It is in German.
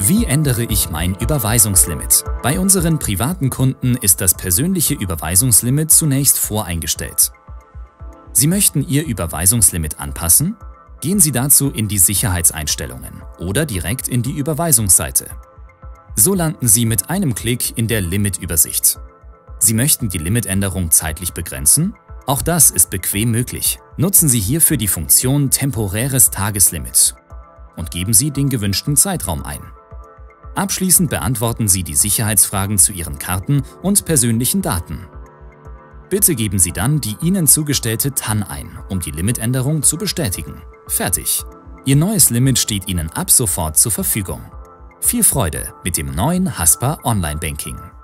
Wie ändere ich mein Überweisungslimit? Bei unseren privaten Kunden ist das persönliche Überweisungslimit zunächst voreingestellt. Sie möchten Ihr Überweisungslimit anpassen? Gehen Sie dazu in die Sicherheitseinstellungen oder direkt in die Überweisungsseite. So landen Sie mit einem Klick in der Limitübersicht. Sie möchten die Limitänderung zeitlich begrenzen? Auch das ist bequem möglich. Nutzen Sie hierfür die Funktion Temporäres Tageslimit und geben Sie den gewünschten Zeitraum ein. Abschließend beantworten Sie die Sicherheitsfragen zu Ihren Karten und persönlichen Daten. Bitte geben Sie dann die Ihnen zugestellte TAN ein, um die Limitänderung zu bestätigen. Fertig! Ihr neues Limit steht Ihnen ab sofort zur Verfügung. Viel Freude mit dem neuen Haspa Online Banking.